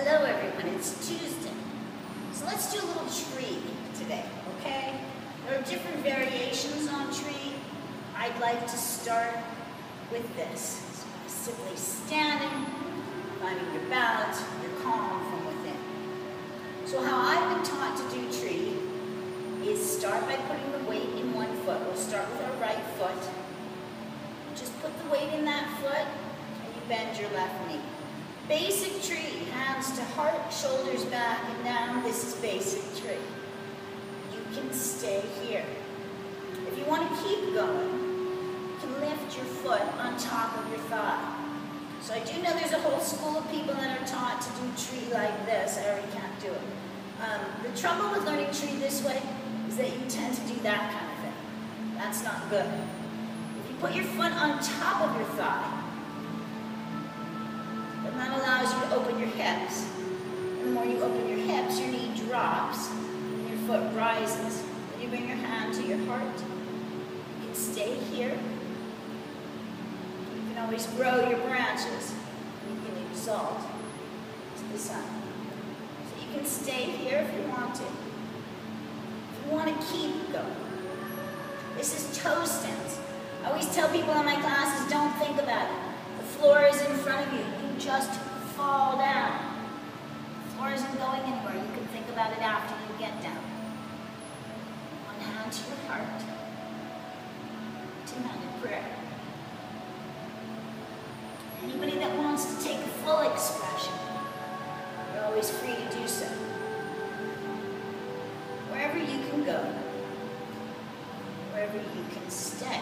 Hello everyone, it's Tuesday. So let's do a little tree today, okay? There are different variations on tree. I'd like to start with this. So simply standing, finding your balance, your calm from within. So how I've been taught to do tree is start by putting the weight in one foot. We'll start with our right foot. Just put the weight in that foot and you bend your left knee. Basic tree, hands to heart, shoulders back and down. This is basic tree. You can stay here. If you want to keep going, you can lift your foot on top of your thigh. So I do know there's a whole school of people that are taught to do tree like this. I already can't do it. The trouble with learning tree this way is that you tend to do that kind of thing. That's not good. If you put your foot on top of your thigh, then that allows you to open your hips. And the more you open your hips, your knee drops and your foot rises. Then you bring your hand to your heart. You can stay here. You can always grow your branches. You can exalt to the sun. So you can stay here if you want to. If you want to keep going. This is toe stance. I always tell people in my classes, don't think about it. The floor is in front of you. You just fall down. The floor isn't going anywhere. You can think about it after you get down. One hand to your heart. Two-handed prayer. Anybody that wants to take a full expression, you're always free to do so. Wherever you can go, wherever you can stay.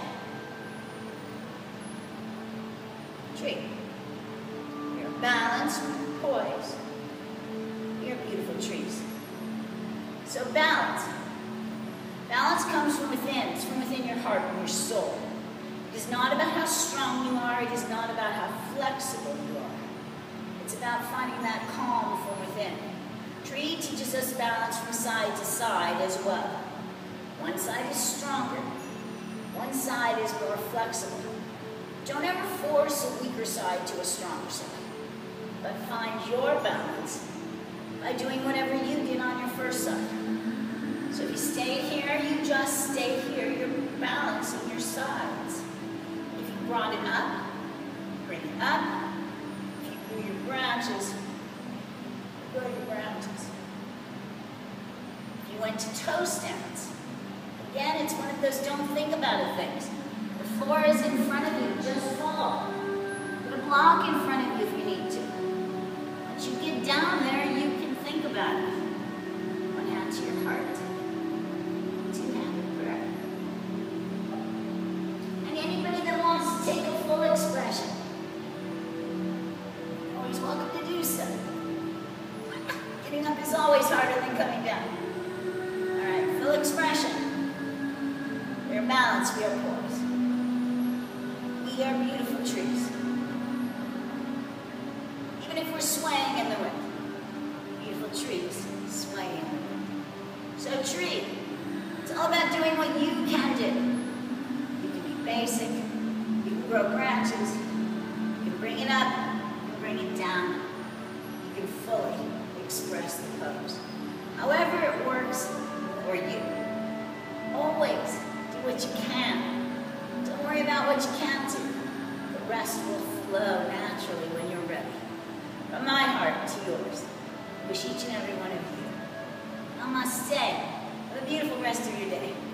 Tree. You're balanced, you're poised. You're beautiful trees. So balance. Balance comes from within. It's from within your heart and your soul. It is not about how strong you are. It is not about how flexible you are. It's about finding that calm from within. Tree teaches us balance from side to side as well. One side is stronger. One side is more flexible. Don't ever force a weaker side to a stronger side, but find your balance by doing whatever you did on your first side. So if you stay here, you just stay here. You're balancing your sides. If you brought it up, bring it up. If you grew your branches, grow your branches. If you went to toe stance, again, it's one of those don't think about it things. The floor is in front of you, just fall. Put a block in front of you if you need to. Once you get down there, you can think about it. One hand to your heart, two-handed prayer. And anybody that wants to take a full expression, always welcome to do so. Getting up is always harder than coming down. All right, full expression. We are balanced, we are poised. We are beautiful trees. Even if we're swaying in the wind. Beautiful trees swaying in the wind. So tree, it's all about doing what you can do. You can be basic, you can grow branches, you can bring it up, you can bring it down. You can fully express the pose. However it works for you. Always do what you can. Don't worry about what you can't do. The rest will flow naturally when you're ready. From my heart to yours, I wish each and every one of you Namaste. Have a beautiful rest of your day.